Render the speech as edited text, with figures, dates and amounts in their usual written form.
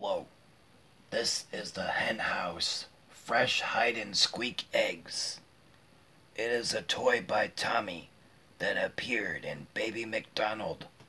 Hello, this is the hen house. Fresh hide and squeak eggs. It is a toy by Tommy that appeared in Baby McDonald